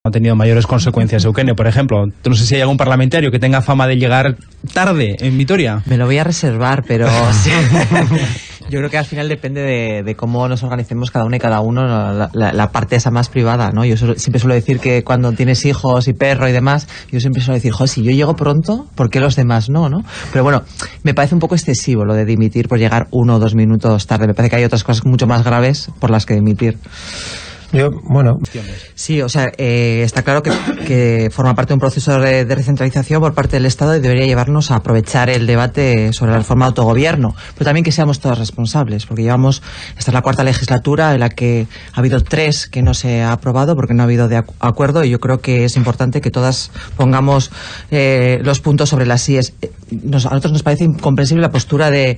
ha tenido mayores consecuencias. Eugenio, por ejemplo, no sé si hay algún parlamentario que tenga fama de llegar tarde en Vitoria. Me lo voy a reservar, pero sí. Yo creo que al final depende de cómo nos organicemos cada uno y cada uno, la parte esa más privada, ¿no? Yo siempre suelo decir que cuando tienes hijos y perro y demás, yo siempre suelo decir, si yo llego pronto, ¿por qué los demás no? Pero bueno, me parece un poco excesivo lo de dimitir por llegar 1 o 2 minutos tarde. Me parece que hay otras cosas mucho más graves por las que dimitir. Sí, o sea, está claro que forma parte de un proceso de recentralización por parte del Estado y debería llevarnos a aprovechar el debate sobre la reforma de autogobierno, pero también que seamos todos responsables, porque esta es la 4ª legislatura en la que ha habido 3 que no se ha aprobado porque no ha habido acuerdo, y yo creo que es importante que todas pongamos los puntos sobre las íes. A nosotros nos parece incomprensible la postura del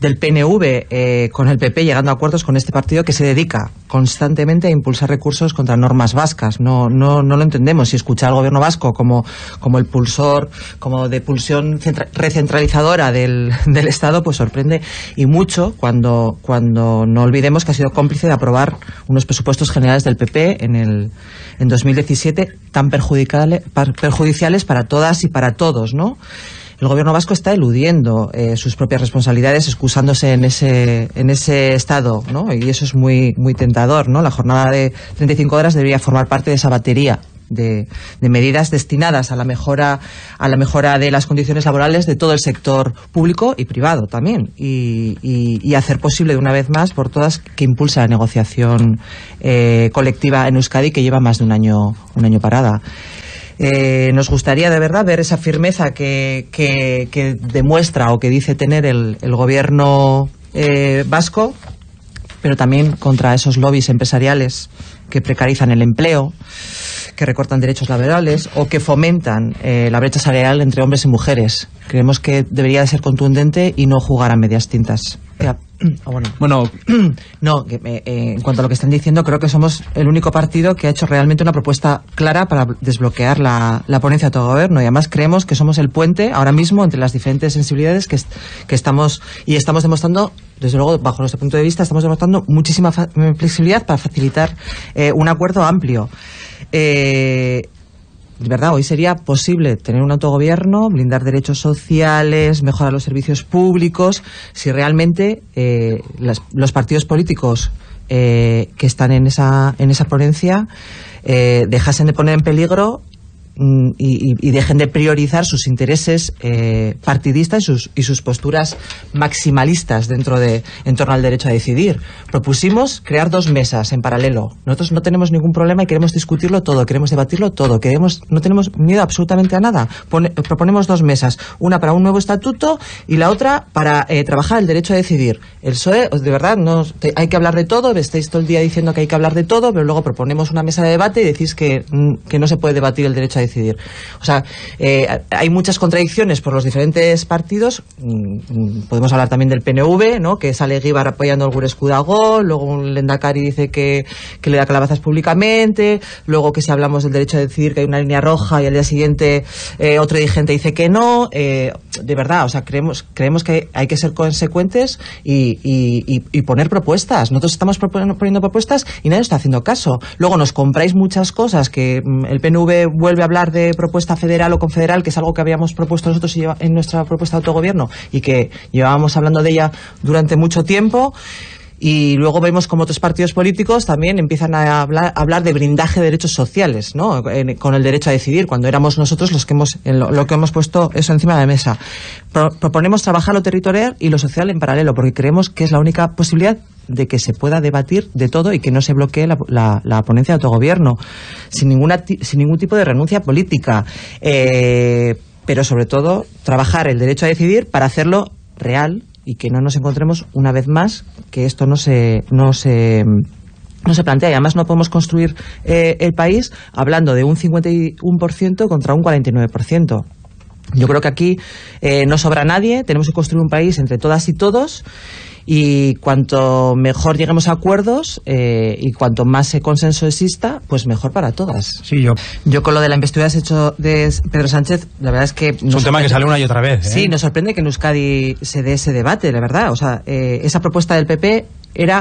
PNV con el PP llegando a acuerdos con este partido que se dedica constantemente a impulsar recursos contra normas vascas. No lo entendemos. Si escucha al gobierno vasco como el pulsor, como de pulsión recentralizadora del Estado, pues sorprende y mucho cuando no olvidemos que ha sido cómplice de aprobar unos presupuestos generales del PP en 2017 tan perjudiciales para todas y para todos, ¿no? El gobierno vasco está eludiendo sus propias responsabilidades, excusándose en ese estado, ¿no? Y eso es muy, muy tentador, ¿no? La jornada de 35 horas debería formar parte de esa batería de medidas destinadas a la mejora de las condiciones laborales de todo el sector público y privado también, y hacer posible de una vez más por todas que impulse la negociación colectiva en Euskadi, que lleva más de un año parada. Nos gustaría de verdad ver esa firmeza que demuestra o que dice tener el gobierno vasco, pero también contra esos lobbies empresariales que precarizan el empleo, que recortan derechos laborales o que fomentan la brecha salarial entre hombres y mujeres. Creemos que debería de ser contundente y no jugar a medias tintas. En cuanto a lo que están diciendo, creo que somos el único partido que ha hecho realmente una propuesta clara para desbloquear la ponencia de autogobierno, y además creemos que somos el puente ahora mismo entre las diferentes sensibilidades que estamos demostrando. Desde luego, bajo nuestro punto de vista, estamos demostrando muchísima flexibilidad para facilitar un acuerdo amplio. De verdad, hoy sería posible tener un autogobierno, blindar derechos sociales, mejorar los servicios públicos, si realmente los partidos políticos que están en esa ponencia dejasen de poner en peligro y dejen de priorizar sus intereses partidistas y sus posturas maximalistas en torno al derecho a decidir. Propusimos crear 2 mesas en paralelo. Nosotros no tenemos ningún problema y queremos discutirlo todo, queremos debatirlo todo, no tenemos miedo absolutamente a nada. Proponemos 2 mesas, una para un nuevo estatuto y la otra para trabajar el derecho a decidir. El PSOE, de verdad, hay que hablar de todo, estáis todo el día diciendo que hay que hablar de todo, pero luego proponemos una mesa de debate y decís que no se puede debatir el derecho a decidir. O sea, hay muchas contradicciones por los diferentes partidos. Podemos hablar también del PNV, ¿no? Que sale Egibar apoyando al Gurescu Dago, luego un Lehendakari dice que le da calabazas públicamente, luego que si hablamos del derecho a decidir que hay una línea roja y al día siguiente otro dirigente dice que no. De verdad, o sea, creemos que hay que ser consecuentes y poner propuestas. Nosotros estamos poniendo propuestas y nadie está haciendo caso. Luego nos compráis muchas cosas que el PNV vuelve a hablar de propuesta federal o confederal, que es algo que habíamos propuesto nosotros en nuestra propuesta de autogobierno y que llevábamos hablando de ella durante mucho tiempo. Y luego vemos como otros partidos políticos también empiezan a hablar de blindaje de derechos sociales, ¿no? Con el derecho a decidir, cuando éramos nosotros los que hemos puesto eso encima de la mesa. Proponemos trabajar lo territorial y lo social en paralelo, porque creemos que es la única posibilidad de que se pueda debatir de todo y que no se bloquee la ponencia de autogobierno sin ningún tipo de renuncia política, pero sobre todo trabajar el derecho a decidir para hacerlo real y que no nos encontremos una vez más que esto no se plantea. Y además no podemos construir el país hablando de un 51% contra un 49%. Yo creo que aquí no sobra nadie, tenemos que construir un país entre todas y todos, y cuanto mejor lleguemos a acuerdos y cuanto más consenso exista, pues mejor para todas. Sí, yo con lo de la investidura de Pedro Sánchez, la verdad es que es un tema que sale una y otra vez, ¿eh? Sí, nos sorprende que en Euskadi se dé ese debate, la verdad. O sea, esa propuesta del PP era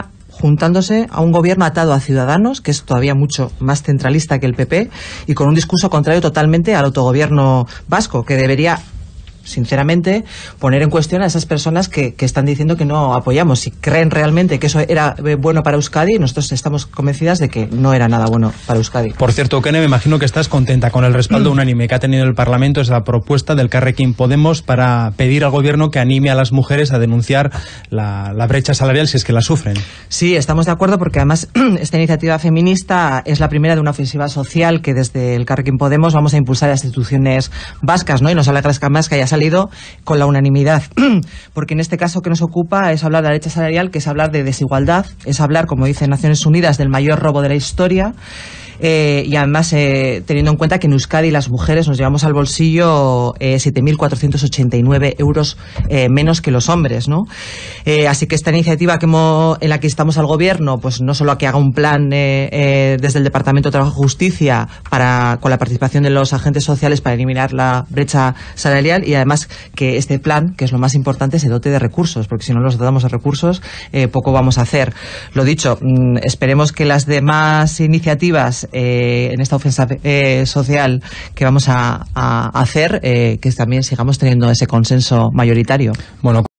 juntándose a un gobierno atado a Ciudadanos, que es todavía mucho más centralista que el PP, y con un discurso contrario totalmente al autogobierno vasco, que debería, sinceramente, poner en cuestión a esas personas que están diciendo que no apoyamos. Si creen realmente que eso era bueno para Euskadi, nosotros estamos convencidas de que no era nada bueno para Euskadi. Por cierto, Eukene, me imagino que estás contenta con el respaldo unánime que ha tenido el Parlamento esa propuesta del Elkarrekin Podemos para pedir al gobierno que anime a las mujeres a denunciar la brecha salarial si es que la sufren. Sí, estamos de acuerdo, porque además esta iniciativa feminista es la primera de una ofensiva social que desde el Elkarrekin Podemos vamos a impulsar a las instituciones vascas, ¿no? Y nos alegra más que haya salido con la unanimidad, porque en este caso que nos ocupa es hablar de la brecha salarial, que es hablar de desigualdad, es hablar, como dice Naciones Unidas, del mayor robo de la historia. Y además teniendo en cuenta que en Euskadi las mujeres nos llevamos al bolsillo 7.489 euros menos que los hombres, ¿no? Así que esta iniciativa en la que instamos al gobierno, pues no solo a que haga un plan desde el Departamento de Trabajo y Justicia con la participación de los agentes sociales para eliminar la brecha salarial, y además que este plan, que es lo más importante, se dote de recursos, porque si no nos dotamos de recursos poco vamos a hacer. Lo dicho, esperemos que las demás iniciativas en esta ofensa social que vamos a hacer, que también sigamos teniendo ese consenso mayoritario. Bueno,